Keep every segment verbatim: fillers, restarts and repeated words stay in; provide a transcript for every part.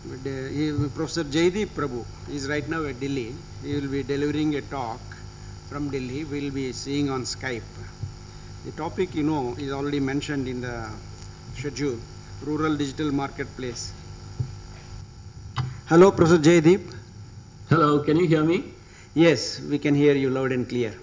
But, uh, he, Professor Jaideep Prabhu is right now at Delhi. He will be delivering a talk from Delhi. We will be seeing on Skype. The topic, you know, is already mentioned in the schedule, Rural Digital Marketplace. Hello, Professor Jaideep. Hello, can you hear me? Yes, we can hear you loud and clear.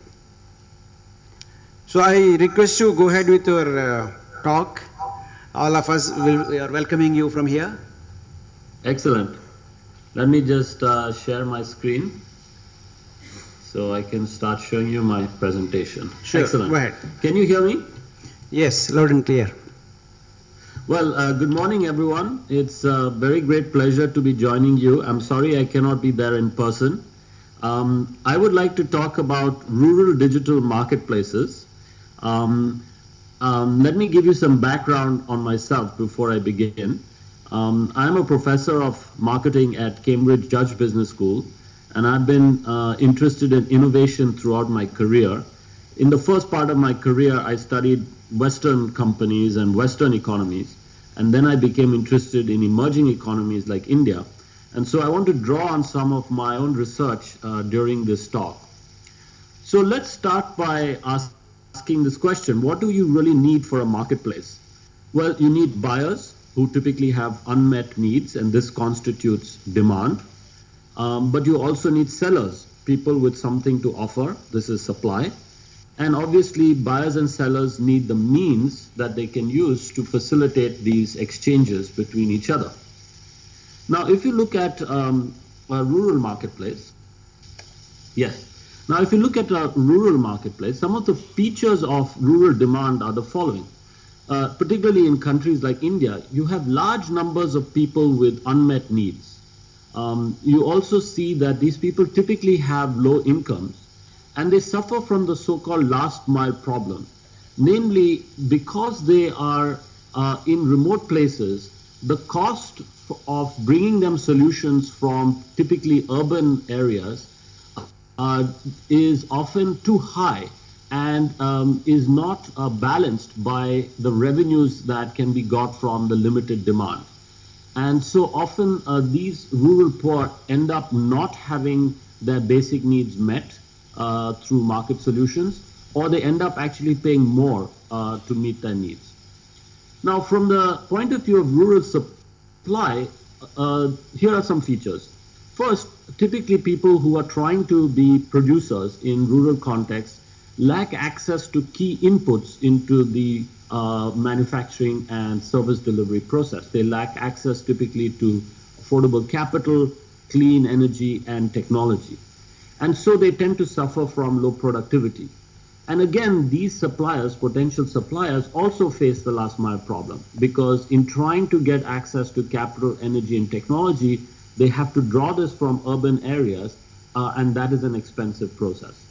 So I request you go ahead with your uh, talk. All of us will, we are welcoming you from here. Excellent. Let me just uh, share my screen so I can start showing you my presentation. Sure, Excellent. Go ahead. Can you hear me? Yes, loud and clear. Well, uh, good morning, everyone. It's a very great pleasure to be joining you. I'm sorry I cannot be there in person. Um, I would like to talk about rural digital marketplaces. Um, um, let me give you some background on myself before I begin. Um, I'm a professor of marketing at Cambridge Judge Business School, and I've been uh, interested in innovation throughout my career. In the first part of my career, I studied Western companies and Western economies, and then I became interested in emerging economies like India. And so I want to draw on some of my own research uh, during this talk. So let's start by asking this question: what do you really need for a marketplace? Well, you need buyers who typically have unmet needs, and this constitutes demand. Um, but you also need sellers, people with something to offer. This is supply. And obviously, buyers and sellers need the means that they can use to facilitate these exchanges between each other. Now, if you look at um, a rural marketplace, yes. Now, if you look at a rural marketplace, some of the features of rural demand are the following. Uh, particularly in countries like India, you have large numbers of people with unmet needs. Um, you also see that these people typically have low incomes, and they suffer from the so-called last mile problem. Namely, because they are uh, in remote places, the cost of bringing them solutions from typically urban areas uh, is often too high, and um, is not uh, balanced by the revenues that can be got from the limited demand. And so often uh, these rural poor end up not having their basic needs met uh, through market solutions, or they end up actually paying more uh, to meet their needs. Now, from the point of view of rural supply, uh, here are some features. First, typically people who are trying to be producers in rural contexts lack access to key inputs into the uh, manufacturing and service delivery process. They lack access typically to affordable capital, clean energy, and technology. And so they tend to suffer from low productivity. And again, these suppliers, potential suppliers, also face the last mile problem, because in trying to get access to capital, energy, and technology, they have to draw this from urban areas, uh, and that is an expensive process.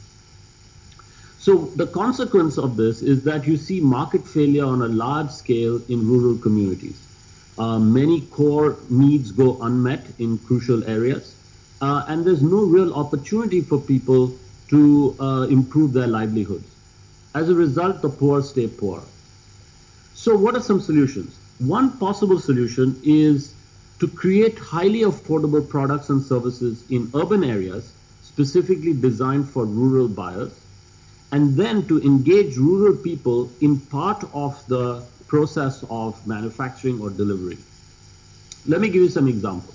So the consequence of this is that you see market failure on a large scale in rural communities. Uh, many core needs go unmet in crucial areas, uh, and there's no real opportunity for people to uh, improve their livelihoods. As a result, the poor stay poor. So what are some solutions? One possible solution is to create highly affordable products and services in urban areas, specifically designed for rural buyers, and then to engage rural people in part of the process of manufacturing or delivery. Let me give you some examples.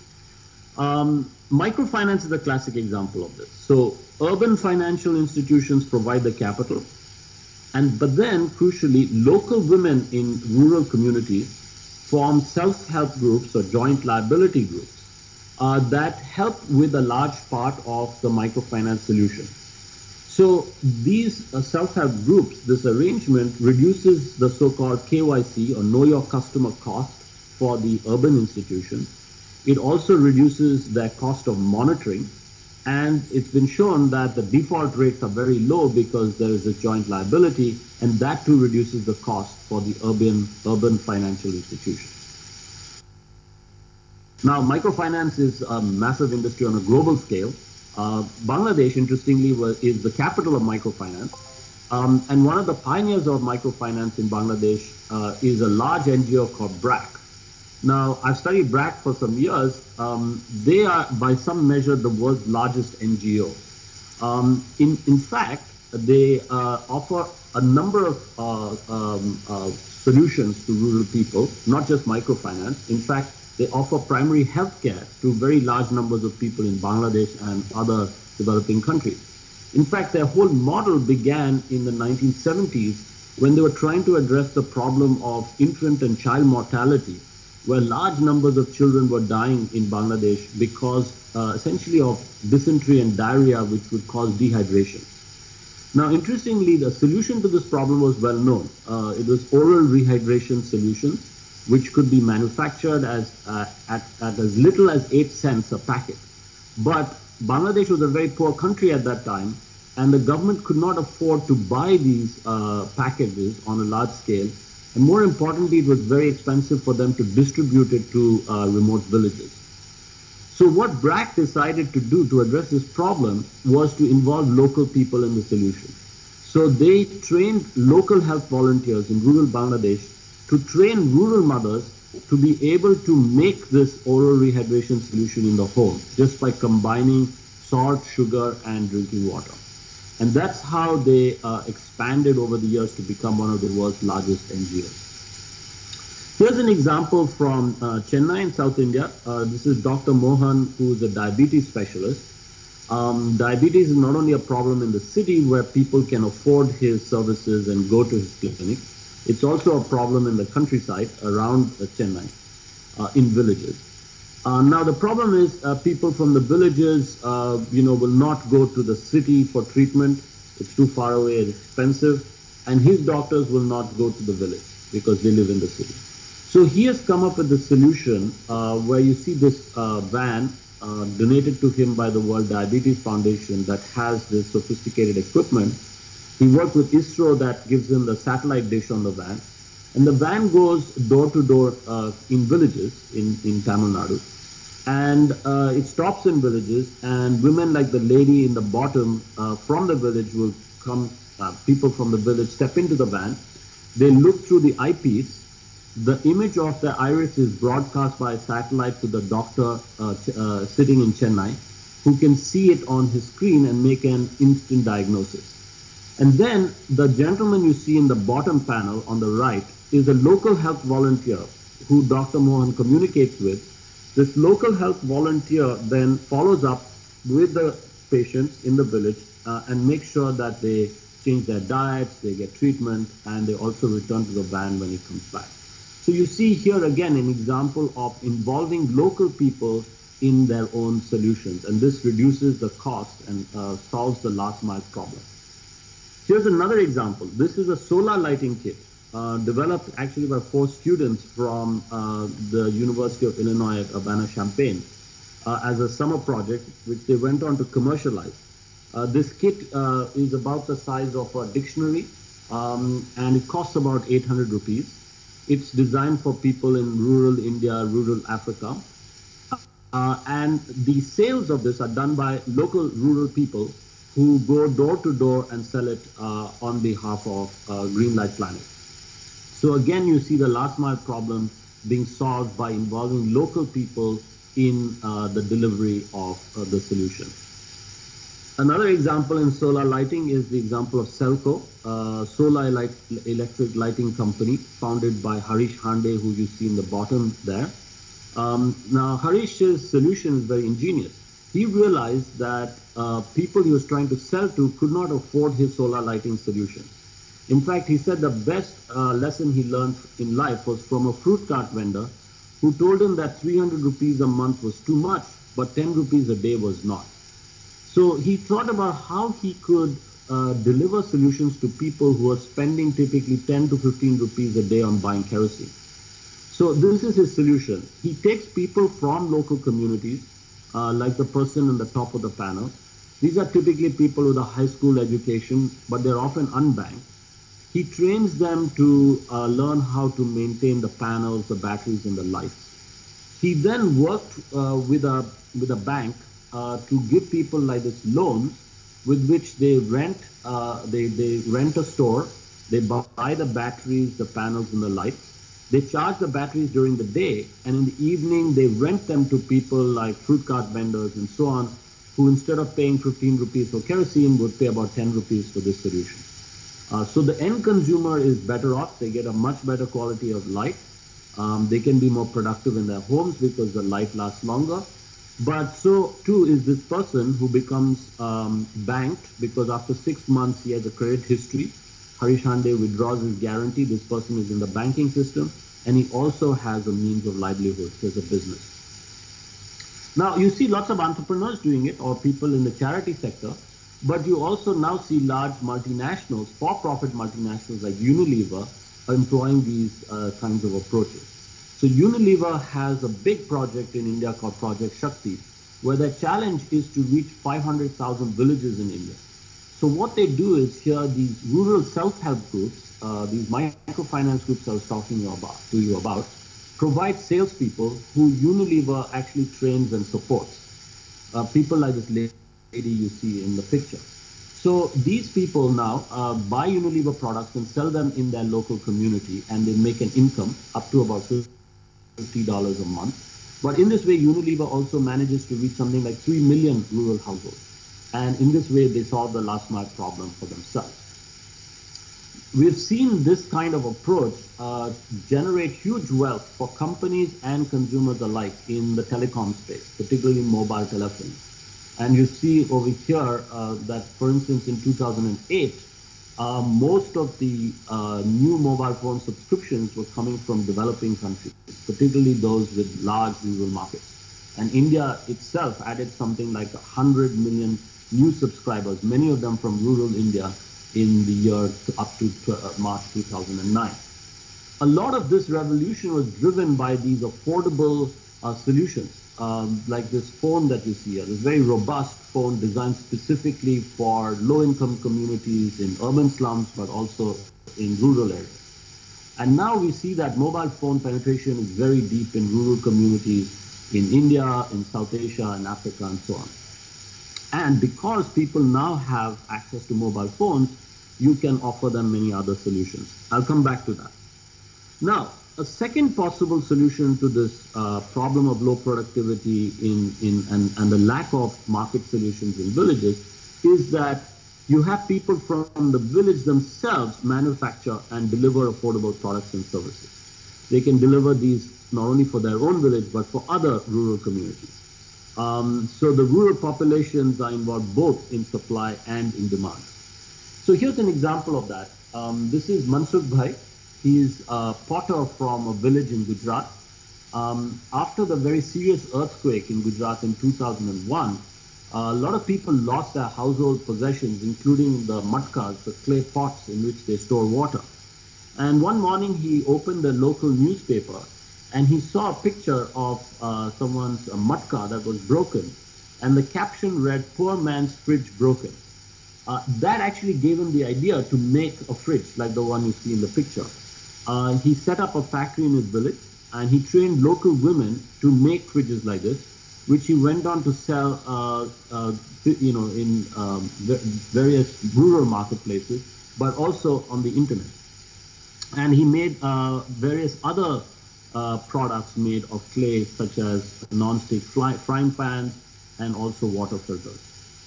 Um, microfinance is a classic example of this. So urban financial institutions provide the capital, and but then crucially, local women in rural communities form self-help groups or joint liability groups uh, that help with a large part of the microfinance solution. So these uh, self-help groups, this arrangement reduces the so-called K Y C or know your customer cost for the urban institutions. It also reduces their cost of monitoring, and it's been shown that the default rates are very low because there is a joint liability, and that too reduces the cost for the urban, urban financial institutions. Now, microfinance is a massive industry on a global scale. Uh, Bangladesh, interestingly, was, is the capital of microfinance. Um, and one of the pioneers of microfinance in Bangladesh uh, is a large N G O called B R A C. Now, I've studied BRAC for some years. Um, they are, by some measure, the world's largest N G O. Um, in, in fact, they uh, offer a number of uh, um, uh, solutions to rural people, not just microfinance. In fact, they offer primary health care to very large numbers of people in Bangladesh and other developing countries. In fact, their whole model began in the nineteen seventies when they were trying to address the problem of infant and child mortality, where large numbers of children were dying in Bangladesh because uh, essentially of dysentery and diarrhea, which would cause dehydration. Now, interestingly, the solution to this problem was well known. Uh, it was oral rehydration solutions, which could be manufactured as uh, at, at as little as eight cents a packet. But Bangladesh was a very poor country at that time, and the government could not afford to buy these uh, packages on a large scale. And more importantly, it was very expensive for them to distribute it to uh, remote villages. So what BRAC decided to do to address this problem was to involve local people in the solution. So they trained local health volunteers in rural Bangladesh to train rural mothers to be able to make this oral rehydration solution in the home, just by combining salt, sugar, and drinking water. And that's how they uh, expanded over the years to become one of the world's largest N G Os. Here's an example from uh, Chennai in South India. Uh, this is Doctor Mohan, who is a diabetes specialist. Um, diabetes is not only a problem in the city where people can afford his services and go to his clinic, it's also a problem in the countryside around uh, Chennai, uh, in villages. Uh, now the problem is uh, people from the villages, uh, you know, will not go to the city for treatment. It's too far away, it's expensive, and his doctors will not go to the village because they live in the city. So he has come up with a solution uh, where you see this uh, van uh, donated to him by the World Diabetes Foundation that has this sophisticated equipment. He worked with ISRO that gives him the satellite dish on the van. And the van goes door to door uh, in villages in, in Tamil Nadu. And uh, it stops in villages, and women like the lady in the bottom uh, from the village will come, uh, people from the village step into the van. They look through the eyepiece. The image of the iris is broadcast by satellite to the doctor uh, uh, sitting in Chennai, who can see it on his screen and make an instant diagnosis. And then the gentleman you see in the bottom panel on the right is a local health volunteer who Doctor Mohan communicates with. This local health volunteer then follows up with the patients in the village uh, and makes sure that they change their diets, they get treatment, and they also return to the van when he comes back. So you see here again an example of involving local people in their own solutions, and this reduces the cost and uh, solves the last mile problem. Here's another example. This is a solar lighting kit uh, developed actually by four students from uh, the University of Illinois at Urbana-Champaign uh, as a summer project, which they went on to commercialize. Uh, this kit uh, is about the size of a dictionary, um, and it costs about eight hundred rupees. It's designed for people in rural India, rural Africa. Uh, and the sales of this are done by local rural people who go door to door and sell it uh, on behalf of uh, Greenlight Planet. So again, you see the last mile problem being solved by involving local people in uh, the delivery of uh, the solution. Another example in solar lighting is the example of Selco, uh, solar light, electric lighting company founded by Harish Hande, who you see in the bottom there. Um, now, Harish's solution is very ingenious. He realized that uh, people he was trying to sell to could not afford his solar lighting solution. In fact, he said the best uh, lesson he learned in life was from a fruit cart vendor who told him that three hundred rupees a month was too much, but ten rupees a day was not. So he thought about how he could uh, deliver solutions to people who are spending typically ten to fifteen rupees a day on buying kerosene. So this is his solution. He takes people from local communities, uh, like the person on the top of the panel. These are typically people with a high school education, but they're often unbanked. He trains them to uh, learn how to maintain the panels, the batteries, and the lights. He then worked uh, with a with a bank uh, to give people like this loans, with which they rent uh, they they rent a store, they buy the batteries, the panels, and the lights. They charge the batteries during the day, and in the evening they rent them to people like fruit cart vendors and so on, who instead of paying fifteen rupees for kerosene would pay about ten rupees for this solution. Uh, so the end consumer is better off. They get a much better quality of light. Um, they can be more productive in their homes because the light lasts longer. But so too is this person who becomes um, banked, because after six months he has a credit history. Harish Hande withdraws his guarantee. This person is in the banking system, and he also has a means of livelihood. He has a business. Now you see lots of entrepreneurs doing it, or people in the charity sector, but you also now see large multinationals, for-profit multinationals like Unilever, are employing these uh, kinds of approaches. So Unilever has a big project in India called Project Shakti, where their challenge is to reach five hundred thousand villages in India. So what they do is here these rural self-help groups, uh, these microfinance groups I was talking about, to you about, provide salespeople who Unilever actually trains and supports. Uh, people like this lady you see in the picture. So these people now uh, buy Unilever products and sell them in their local community, and they make an income up to about fifty dollars a month. But in this way, Unilever also manages to reach something like three million rural households. And in this way, they solve the last mile problem for themselves. We've seen this kind of approach uh, generate huge wealth for companies and consumers alike in the telecom space, particularly mobile telephony. And you see over here uh, that, for instance, in two thousand eight, uh, most of the uh, new mobile phone subscriptions were coming from developing countries, particularly those with large rural markets. And India itself added something like one hundred million new subscribers, many of them from rural India, in the year up to March two thousand nine. A lot of this revolution was driven by these affordable uh, solutions, um, like this phone that you see here, this very robust phone designed specifically for low-income communities in urban slums, but also in rural areas. And now we see that mobile phone penetration is very deep in rural communities in India, in South Asia, in Africa, and so on. And because people now have access to mobile phones, you can offer them many other solutions. I'll come back to that. Now, a second possible solution to this uh, problem of low productivity in, in, and, and the lack of market solutions in villages is that you have people from the village themselves manufacture and deliver affordable products and services. They can deliver these not only for their own village, but for other rural communities. Um, so the rural populations are involved both in supply and in demand. So here's an example of that. Um, this is Mansukh Bhai. He is a potter from a village in Gujarat. Um, after the very serious earthquake in Gujarat in two thousand one, uh, a lot of people lost their household possessions, including the matkas, the clay pots in which they store water. And one morning he opened the local newspaper, and he saw a picture of uh, someone's uh, matka that was broken, and the caption read, "Poor man's fridge broken." Uh, that actually gave him the idea to make a fridge like the one you see in the picture. Uh, he set up a factory in his village, and he trained local women to make fridges like this, which he went on to sell, uh, uh, you know, in um, various rural marketplaces, but also on the internet. And he made uh, various other uh, products made of clay, such as non-stick fry frying pans and also water filters.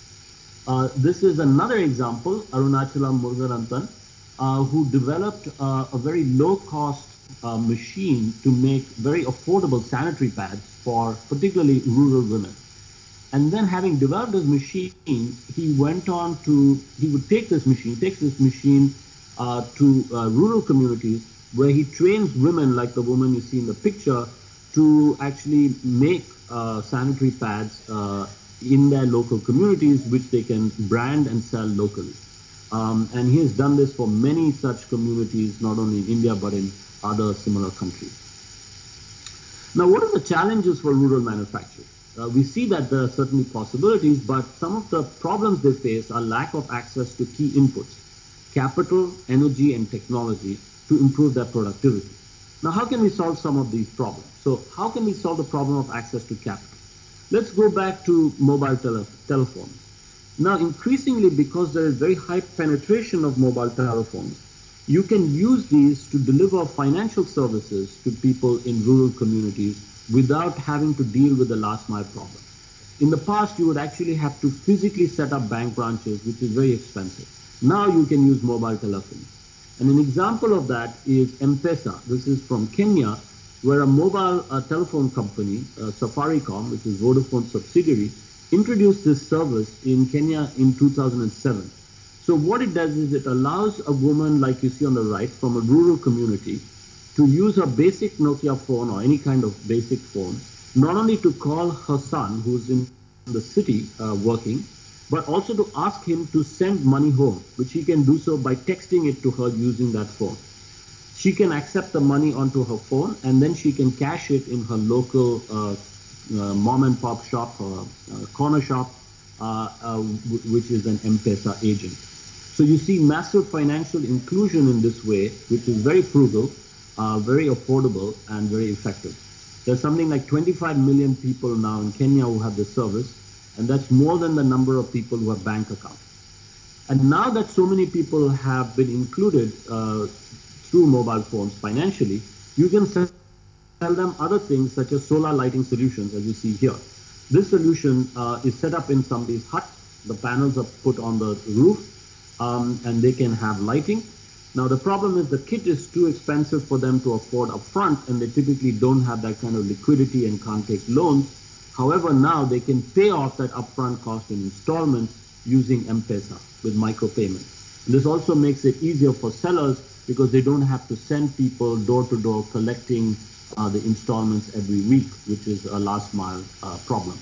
Uh, this is another example, Arunachalam Murugarantan, uh, who developed uh, a very low-cost uh, machine to make very affordable sanitary pads for particularly rural women. And then, having developed this machine, he went on to, he would take this machine, takes this machine uh, to uh, rural communities, where he trains women like the woman you see in the picture to actually make uh, sanitary pads uh, in their local communities, which they can brand and sell locally. Um, and he has done this for many such communities, not only in India, but in other similar countries. Now, what are the challenges for rural manufacturing? Uh, we see that there are certainly possibilities, but some of the problems they face are lack of access to key inputs, capital, energy, and technology to improve their productivity. Now, how can we solve some of these problems? So, how can we solve the problem of access to capital? Let's go back to mobile tele telephones. Now, increasingly, because there is very high penetration of mobile telephones, You can use these to deliver financial services to people in rural communities without having to deal with the last mile problem. In the past, you would actually have to physically set up bank branches, which is very expensive. Now you can use mobile telephony. And an example of that is M-Pesa. This is from Kenya, where a mobile uh, telephone company, uh, Safaricom, which is Vodafone's subsidiary, introduced this service in Kenya in two thousand seven. So what it does is it allows a woman, like you see on the right, from a rural community, to use her basic Nokia phone or any kind of basic phone, not only to call her son, who's in the city uh, working, but also to ask him to send money home, which he can do so by texting it to her using that phone. She can accept the money onto her phone, and then she can cash it in her local uh, uh, mom and pop shop or uh, corner shop, uh, uh, which is an M-Pesa agent. So you see massive financial inclusion in this way, which is very frugal, uh, very affordable, and very effective. There's something like twenty-five million people now in Kenya who have this service, and that's more than the number of people who have bank accounts. And now that so many people have been included uh, through mobile phones financially, you can sell them other things such as solar lighting solutions, as you see here. This solution uh, is set up in somebody's hut. The panels are put on the roof, um, and they can have lighting. Now the problem is the kit is too expensive for them to afford upfront, and they typically don't have that kind of liquidity and can't take loans. However, now they can pay off that upfront cost in installments using M-Pesa with micropayments. And this also makes it easier for sellers because they don't have to send people door to door collecting uh, the installments every week, which is a last mile uh, problem.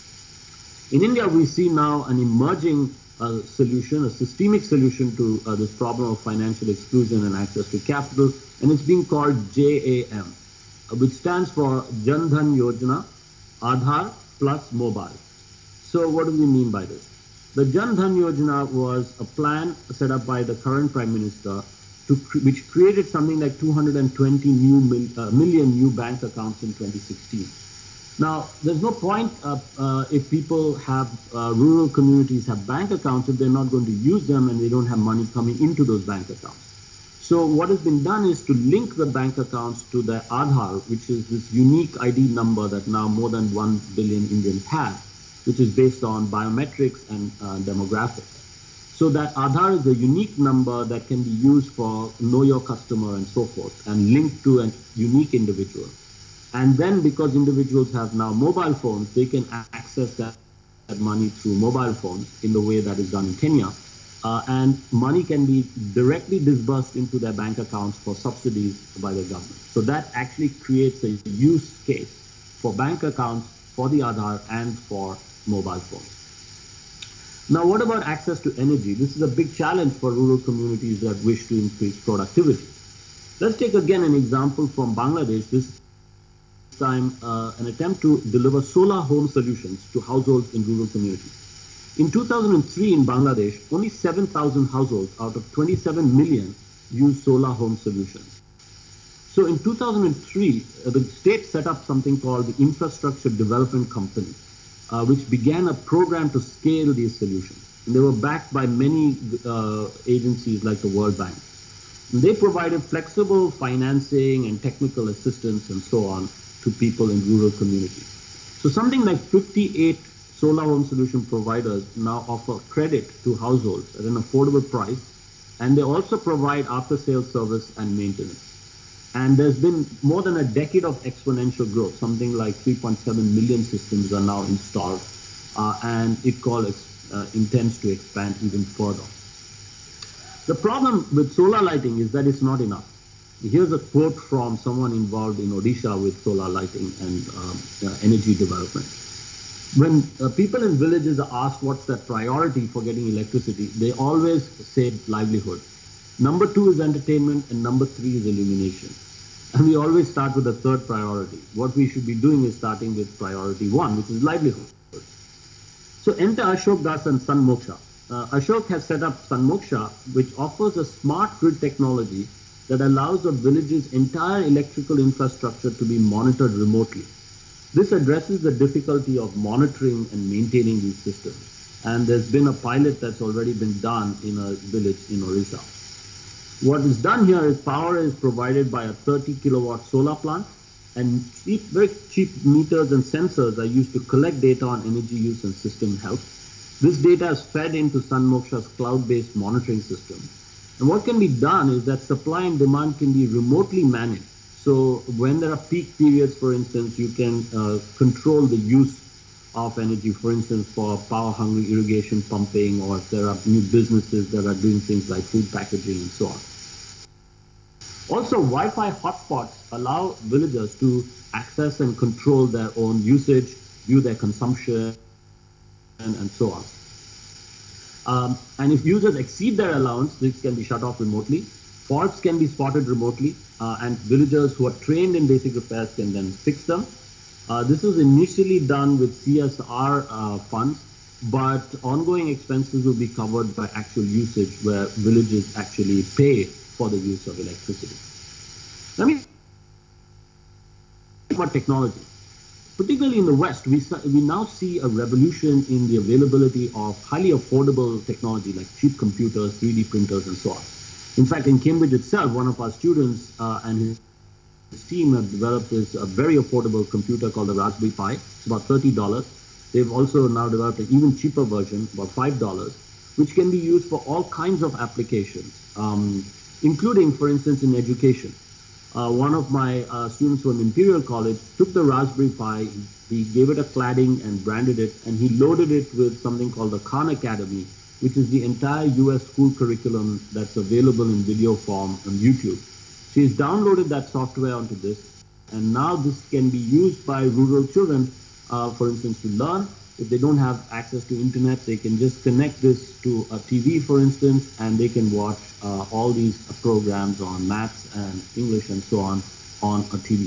In India, we see now an emerging uh, solution, a systemic solution to uh, this problem of financial exclusion and access to capital, and it's being called J A M, uh, which stands for Jan Dhan Yojana, Aadhaar plus mobile. So what do we mean by this? The Jan Dhan Yojana was a plan set up by the current Prime Minister to cre which created something like two hundred twenty new mil uh, million new bank accounts in twenty sixteen. Now, there's no point uh, uh, if people have, uh, rural communities have bank accounts if they're not going to use them and they don't have money coming into those bank accounts. So what has been done is to link the bank accounts to the Aadhaar, which is this unique I D number that now more than one billion Indians have, which is based on biometrics and uh, demographics. So that Aadhaar is a unique number that can be used for know your customer and so forth, and linked to a unique individual. And then because individuals have now mobile phones, they can access that, that money through mobile phones in the way that is done in Kenya. Uh, and money can be directly disbursed into their bank accounts for subsidies by the government. So that actually creates a use case for bank accounts, for the Aadhaar, and for mobile phones. Now, what about access to energy? This is a big challenge for rural communities that wish to increase productivity. Let's take again an example from Bangladesh, this time uh, an attempt to deliver solar home solutions to households in rural communities. In two thousand three in Bangladesh, only seven thousand households out of twenty-seven million used solar home solutions. So in two thousand three, uh, the state set up something called the Infrastructure Development Company, uh, which began a program to scale these solutions. And they were backed by many uh, agencies like the World Bank. And they provided flexible financing and technical assistance and so on to people in rural communities. So something like fifty-eight solar home solution providers now offer credit to households at an affordable price, and they also provide after-sales service and maintenance. And there's been more than a decade of exponential growth. Something like three point seven million systems are now installed, uh, and ITCOL uh, intends to expand even further. The problem with solar lighting is that it's not enough. Here's a quote from someone involved in Odisha with solar lighting and um, uh, energy development. When uh, people in villages are asked what's their priority for getting electricity, they always say livelihood. Number two is entertainment, and number three is illumination. And we always start with the third priority. What we should be doing is starting with priority one, which is livelihood. So enter Ashok Das and Sun Moksha. Uh, Ashok has set up Sun Moksha, which offers a smart grid technology that allows the village's entire electrical infrastructure to be monitored remotely. This addresses the difficulty of monitoring and maintaining these systems. And there's been a pilot that's already been done in a village in Orissa. What is done here is power is provided by a thirty kilowatt solar plant, and cheap, very cheap meters and sensors are used to collect data on energy use and system health. This data is fed into Sunmoksha's cloud-based monitoring system. And what can be done is that supply and demand can be remotely managed. So when there are peak periods, for instance, you can uh, control the use of energy, for instance, for power-hungry irrigation pumping, or if there are new businesses that are doing things like food packaging and so on. Also, Wi-Fi hotspots allow villagers to access and control their own usage, view their consumption, and, and so on. Um, and if users exceed their allowance, this can be shut off remotely. Faults can be spotted remotely, uh, and villagers who are trained in basic repairs can then fix them. Uh, this was initially done with C S R uh, funds, but ongoing expenses will be covered by actual usage, where villages actually pay for the use of electricity. Let me talk about technology. Particularly in the West, we, we now see a revolution in the availability of highly affordable technology like cheap computers, three D printers, and so on. In fact, in Cambridge itself, one of our students uh, and his, his team have developed this uh, very affordable computer called the Raspberry Pi. It's about thirty dollars. They've also now developed an even cheaper version, about five dollars, which can be used for all kinds of applications, um, including, for instance, in education. Uh, one of my uh, students from Imperial College took the Raspberry Pi, he gave it a cladding and branded it, and he loaded it with something called the Khan Academy, which is the entire U S school curriculum that's available in video form on YouTube. So he's downloaded that software onto this, and now this can be used by rural children, uh, for instance, to learn. If they don't have access to internet, they can just connect this to a T V, for instance, and they can watch uh, all these programs on maths and English and so on on a T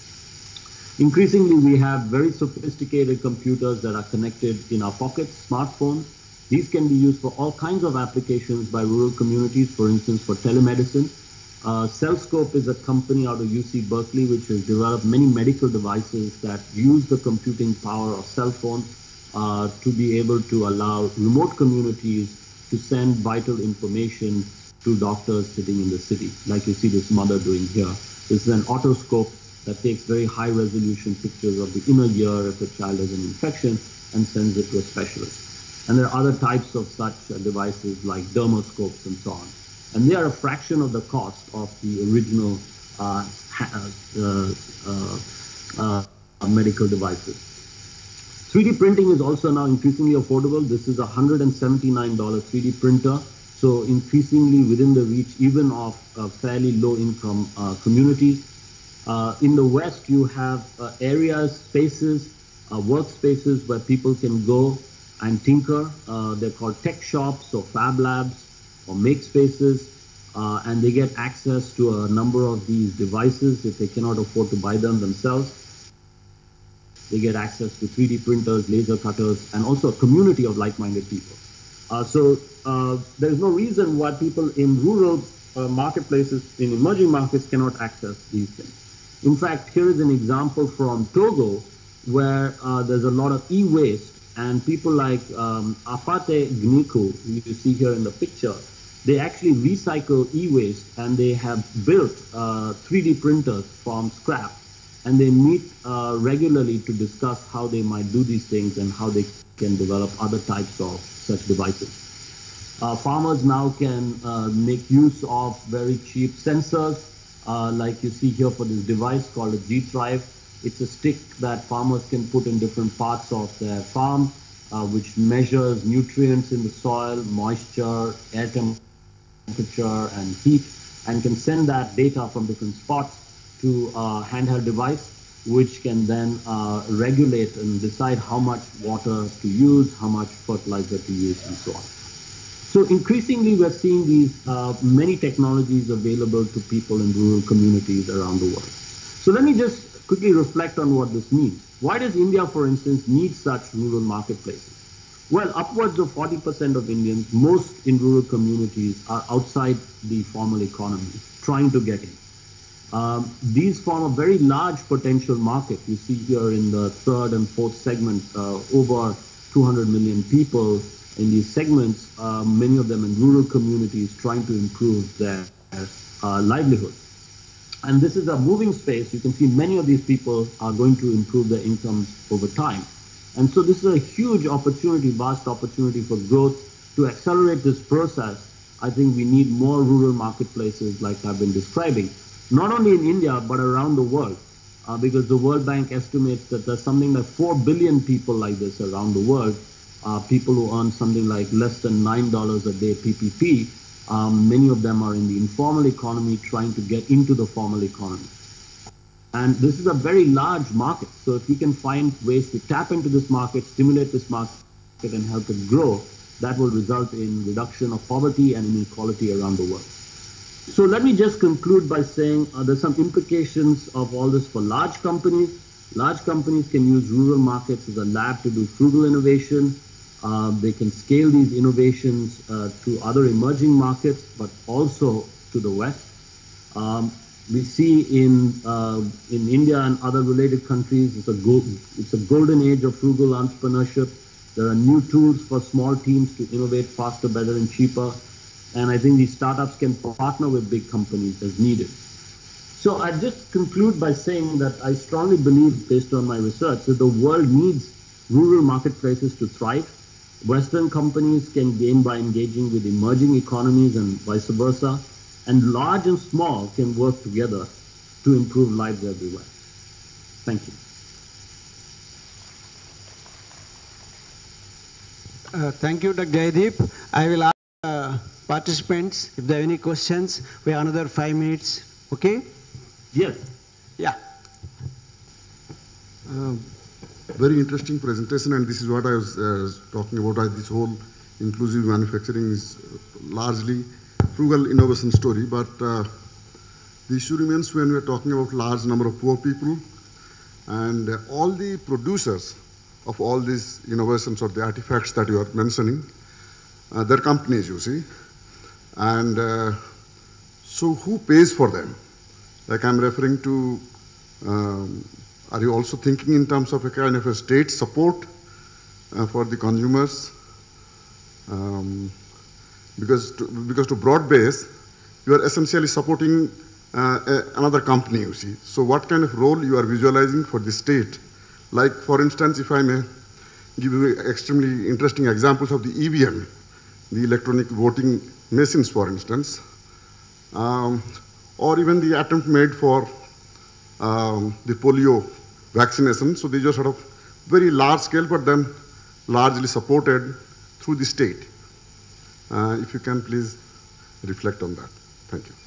V. Increasingly, we have very sophisticated computers that are connected in our pockets, smartphones. These can be used for all kinds of applications by rural communities, for instance, for telemedicine. Uh, Cellscope is a company out of U C Berkeley which has developed many medical devices that use the computing power of cell phones Uh, to be able to allow remote communities to send vital information to doctors sitting in the city, like you see this mother doing here. This is an otoscope that takes very high resolution pictures of the inner ear if a child has an infection and sends it to a specialist. And there are other types of such uh, devices like dermoscopes and so on. And they are a fraction of the cost of the original uh, uh, uh, uh, medical devices. three D printing is also now increasingly affordable. This is a one hundred seventy-nine dollar three D printer, so increasingly within the reach even of uh, fairly low-income uh, communities. Uh, in the West, you have uh, areas, spaces, uh, workspaces where people can go and tinker. Uh, they're called tech shops or fab labs or make spaces, uh, and they get access to a number of these devices if they cannot afford to buy them themselves. They get access to three D printers, laser cutters, and also a community of like-minded people. Uh, so uh, there is no reason why people in rural uh, marketplaces, in emerging markets, cannot access these things. In fact, here is an example from Togo, where uh, there's a lot of e-waste, and people like um, Afate Gniku, you see here in the picture, they actually recycle e-waste, and they have built uh, three D printers from scrap. And they meet uh, regularly to discuss how they might do these things and how they can develop other types of such devices. Uh, farmers now can uh, make use of very cheap sensors, uh, like you see here for this device called a G-Thrive. It's a stick that farmers can put in different parts of their farm, uh, which measures nutrients in the soil, moisture, air temperature, and heat, and can send that data from different spots to a handheld device, which can then uh, regulate and decide how much water to use, how much fertilizer to use, and so on. So increasingly, we're seeing these uh, many technologies available to people in rural communities around the world. So let me just quickly reflect on what this means. Why does India, for instance, need such rural marketplaces? Well, upwards of forty percent of Indians, most in rural communities, are outside the formal economy, trying to get in. Um, these form a very large potential market. You see here in the third and fourth segment, uh, over two hundred million people in these segments, uh, many of them in rural communities trying to improve their uh, livelihood. And this is a moving space. You can see many of these people are going to improve their incomes over time. And so this is a huge opportunity, vast opportunity for growth. To accelerate this process, I think we need more rural marketplaces like I've been describing, not only in India, but around the world. Uh, because the World Bank estimates that there's something like four billion people like this around the world, uh, people who earn something like less than nine dollars a day P P P. Um, many of them are in the informal economy trying to get into the formal economy. And this is a very large market. So if we can find ways to tap into this market, stimulate this market, and help it grow, that will result in reduction of poverty and inequality around the world. So let me just conclude by saying uh, there's some implications of all this for large companies. Large companies can use rural markets as a lab to do frugal innovation. Uh, they can scale these innovations uh, to other emerging markets, but also to the West. Um, we see in uh, in India and other related countries, it's a, go it's a golden age of frugal entrepreneurship. There are new tools for small teams to innovate faster, better, and cheaper. And I think these startups can partner with big companies as needed. So I just conclude by saying that I strongly believe, based on my research, that the world needs rural marketplaces to thrive. Western companies can gain by engaging with emerging economies and vice versa. And large and small can work together to improve lives everywhere. Thank you. Uh, thank you, Doctor Jaideep. I will ask uh, participants if there are any questions. We have another five minutes. Okay? Yes. Yeah. Uh, very interesting presentation, and this is what I was uh, talking about. Uh, this whole inclusive manufacturing is largely frugal innovation story, but uh, the issue remains when we are talking about large number of poor people, and uh, all the producers of all these innovations or the artifacts that you are mentioning, uh, they're companies, you see. And uh, so who pays for them? Like I'm referring to, um, are you also thinking in terms of a kind of a state support uh, for the consumers? Um, because, to, because to broad base, you are essentially supporting uh, a, another company, you see. So what kind of role you are visualizing for the state? Like, for instance, if I may give you extremely interesting examples of the E V M, the electronic voting machines, for instance, um, or even the attempt made for um, the polio vaccination. So these are sort of very large scale, but then largely supported through the state. Uh, if you can please reflect on that. Thank you.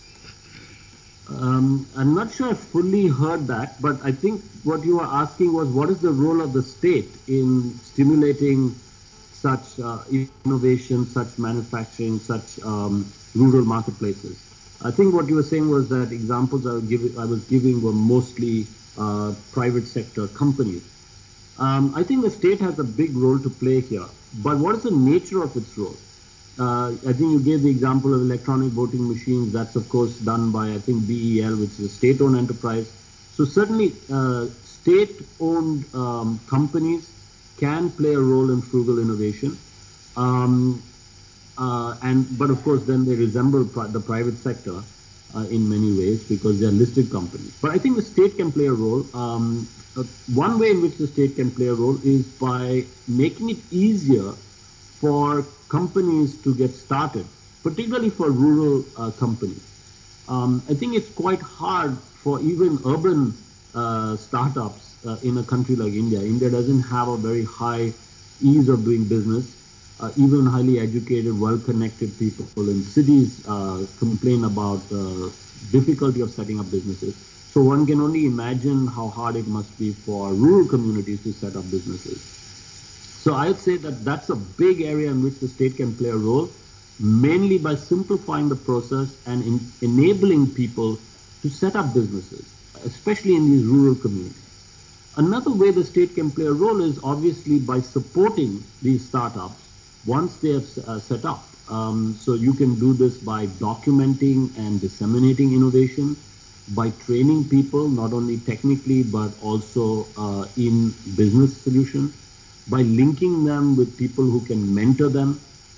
Um, I'm not sure I fully heard that, but I think what you were asking was what is the role of the state in stimulating such uh, innovation, such manufacturing, such um, rural marketplaces. I think what you were saying was that examples I was giving, I was giving were mostly uh, private sector companies. Um, I think the state has a big role to play here, but what is the nature of its role? Uh, I think you gave the example of electronic voting machines. That's, of course, done by, I think, B E L, which is a state-owned enterprise. So certainly, uh, state-owned um, companies can play a role in frugal innovation. Um, uh, and But, of course, then they resemble pri the private sector uh, in many ways because they're listed companies. But I think the state can play a role. Um, uh, one way in which the state can play a role is by making it easier for companies to get started, particularly for rural uh, companies. Um, I think it's quite hard for even urban uh, startups uh, in a country like India. India doesn't have a very high ease of doing business. Uh, even highly educated, well-connected people in cities uh, complain about uh, difficulty of setting up businesses. So one can only imagine how hard it must be for rural communities to set up businesses. So I would say that that's a big area in which the state can play a role, mainly by simplifying the process and in enabling people to set up businesses, especially in these rural communities. Another way the state can play a role is obviously by supporting these startups once they have uh, set up. Um, so you can do this by documenting and disseminating innovation, by training people, not only technically, but also uh, in business solutions, by linking them with people who can mentor them,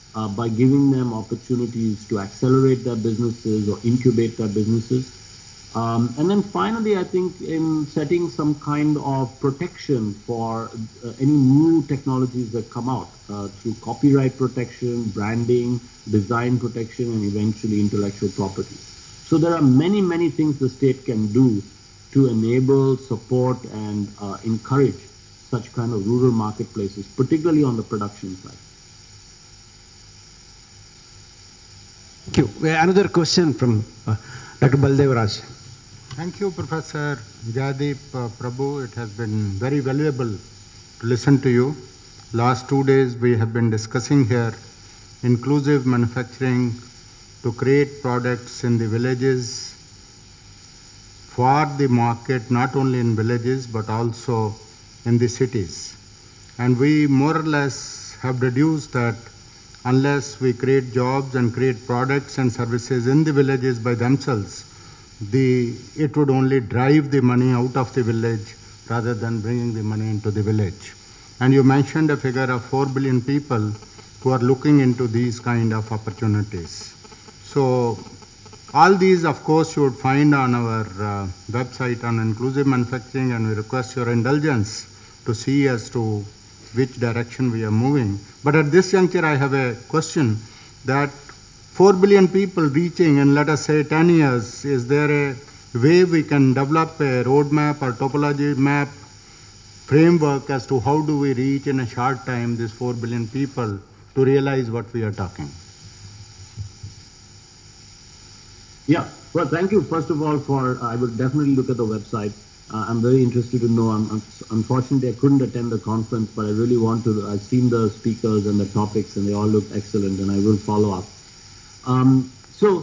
uh, by giving them opportunities to accelerate their businesses or incubate their businesses. Um, and then finally, I think in setting some kind of protection for uh, any new technologies that come out uh, through copyright protection, branding, design protection, and eventually intellectual property. So there are many, many things the state can do to enable, support, and uh, encourage such kind of rural marketplaces, particularly on the production side. Thank you. Another question from uh, Doctor Baldevraj. Thank you, Professor Jaideep, uh, Prabhu. It has been very valuable to listen to you. Last two days we have been discussing here inclusive manufacturing to create products in the villages for the market, not only in villages but also in the cities. And we more or less have deduced that unless we create jobs and create products and services in the villages by themselves, the it would only drive the money out of the village rather than bringing the money into the village. And you mentioned a figure of four billion people who are looking into these kind of opportunities. So all these, of course, you would find on our uh, website on inclusive manufacturing, and we request your indulgence to see as to which direction we are moving. But at this juncture, I have a question that four billion people reaching in, let us say, ten years, is there a way we can develop a roadmap or topology map framework as to how do we reach in a short time these four billion people to realize what we are talking? Yeah, well, thank you, first of all, for, uh, I will definitely look at the website. Uh, I'm very interested to know. I'm, unfortunately, I couldn't attend the conference, but I really want to. I've seen the speakers and the topics, and they all look excellent, and I will follow up. Um, so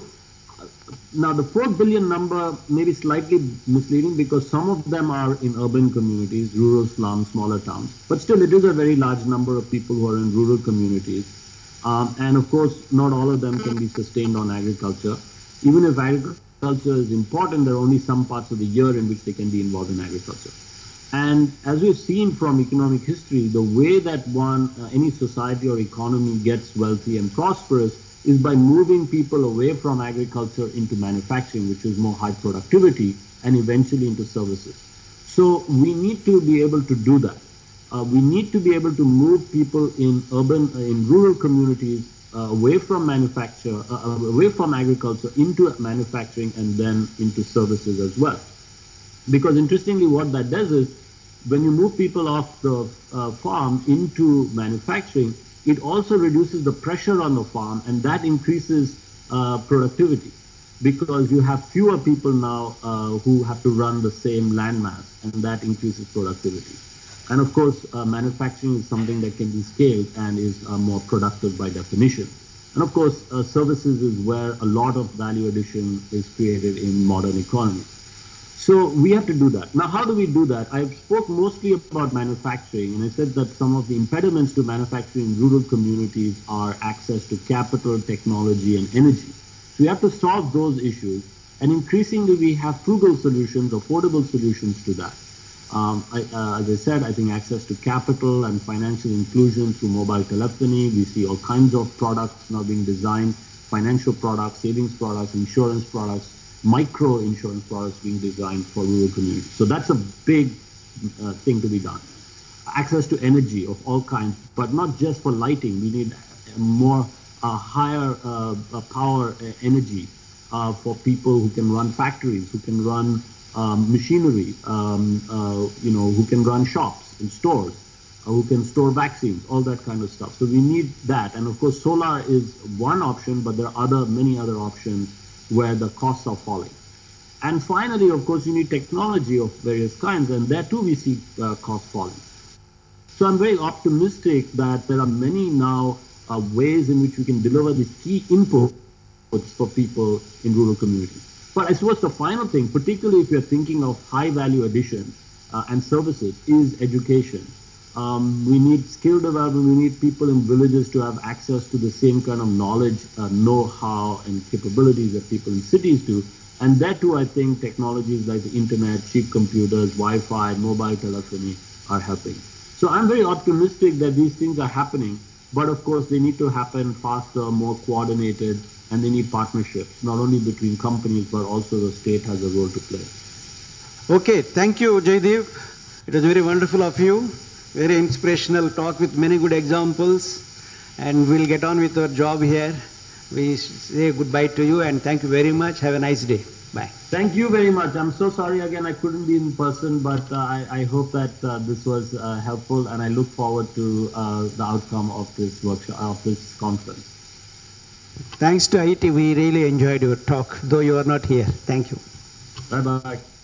now the four billion number may be slightly misleading because some of them are in urban communities, rural slums, smaller towns. But still, it is a very large number of people who are in rural communities. Um, and of course, not all of them can be sustained on agriculture. Even if agriculture is important, there are only some parts of the year in which they can be involved in agriculture. And as we've seen from economic history, the way that one, uh, any society or economy gets wealthy and prosperous is by moving people away from agriculture into manufacturing, which is more high productivity, and eventually into services. So we need to be able to do that. Uh, we need to be able to move people in urban, uh, in rural communities uh, away from manufacture, uh, away from agriculture into manufacturing and then into services as well. Because interestingly, what that does is, when you move people off the uh, farm into manufacturing, it also reduces the pressure on the farm, and that increases uh, productivity because you have fewer people now uh, who have to run the same landmass, and that increases productivity. And of course, uh, manufacturing is something that can be scaled and is uh, more productive by definition. And of course, uh, services is where a lot of value addition is created in modern economy. So we have to do that. Now, how do we do that? I spoke mostly about manufacturing, and I said that some of the impediments to manufacturing in rural communities are access to capital, technology, and energy. So we have to solve those issues, and increasingly we have frugal solutions, affordable solutions to that. Um, I, uh, as I said, I think access to capital and financial inclusion through mobile telephony. We see all kinds of products now being designed, financial products, savings products, insurance products, micro insurance products being designed for rural communities. So that's a big uh, thing to be done. Access to energy of all kinds, but not just for lighting. We need more uh, higher uh, power uh, energy uh, for people who can run factories, who can run um, machinery, um, uh, you know, who can run shops and stores, uh, who can store vaccines, all that kind of stuff. So we need that. And of course, solar is one option, but there are other, many other options where the costs are falling. And finally, of course, you need technology of various kinds, and there too we see uh, costs falling. So I'm very optimistic that there are many now uh, ways in which we can deliver these key inputs for people in rural communities. But I suppose the final thing, particularly if you're thinking of high value addition uh, and services, is education. Um, we need skill development. We need people in villages to have access to the same kind of knowledge, uh, know-how, and capabilities that people in cities do. And that too, I think technologies like the internet, cheap computers, Wi-Fi, mobile telephony are helping. So I'm very optimistic that these things are happening. but of course they need to happen faster, more coordinated, and they need partnerships, not only between companies, but also the state has a role to play. Okay, thank you, Jaideep. It was very wonderful of you. Very inspirational talk with many good examples. And we'll get on with our job here. We say goodbye to you and thank you very much. Have a nice day. Bye. Thank you very much. I'm so sorry again I couldn't be in person, but uh, I, I hope that uh, this was uh, helpful, and I look forward to uh, the outcome of this workshop, of this conference. Thanks to I T, we really enjoyed your talk, though you are not here. Thank you. Bye-bye.